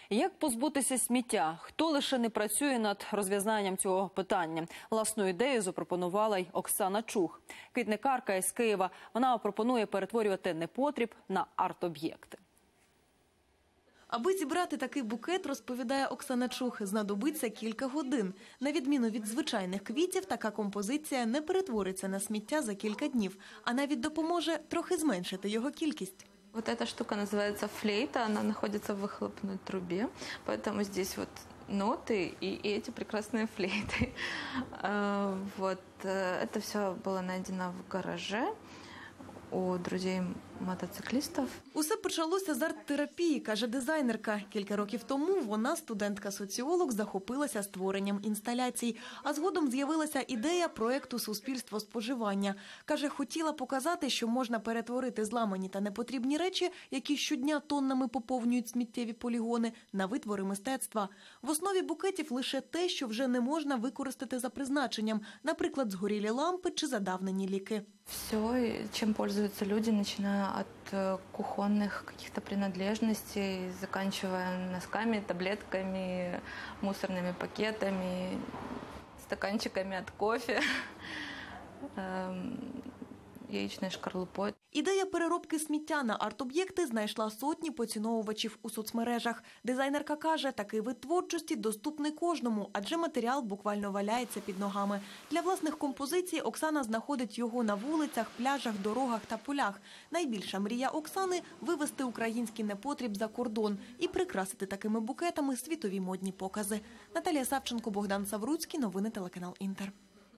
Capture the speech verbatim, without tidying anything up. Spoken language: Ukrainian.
Як позбутися сміття? Хто лише не працює над розв'язанням цього питання? Власну ідею запропонувала й Оксана Чух. Квітникарка із Києва. Вона пропонує перетворювати непотріб на арт-об'єкти. Аби зібрати такий букет, розповідає Оксана Чух, знадобиться кілька годин. На відміну від звичайних квітів, така композиція не перетвориться на сміття за кілька днів, а навіть допоможе трохи зменшити його кількість. Вот эта штука называется флейта, она находится в выхлопной трубе, поэтому здесь вот ноты и эти прекрасные флейты. Вот это все было найдено в гараже у друзей мотоциклістів. Усе почалося з арт-терапії, каже дизайнерка. Кілька років тому вона, студентка-соціолог, захопилася створенням інсталяцій. А згодом з'явилася ідея проєкту «Суспільство споживання». Каже, хотіла показати, що можна перетворити зламані та непотрібні речі, які щодня тоннами поповнюють сміттєві полігони, на витвори мистецтва. В основі букетів лише те, що вже не можна використати за призначенням, наприклад, згорілі лампи чи задавнені ліки. Все, чим пользуются люди, начиная от кухонных каких-то принадлежностей, заканчивая носками, таблетками, мусорными пакетами, стаканчиками от кофе, яєчною шкарлупою. Ідея переробки сміття на арт-об'єкти знайшла сотні поціновувачів у соцмережах. Дизайнерка каже, такий вид творчості доступний кожному, адже матеріал буквально валяється під ногами. Для власних композицій Оксана знаходить його на вулицях, пляжах, дорогах та полях. Найбільша мрія Оксани – вивезти український непотріб за кордон і прикрасити такими букетами світові модні покази. Наталія Савченко, Богдан Савруцький. Новини телеканал Інтер.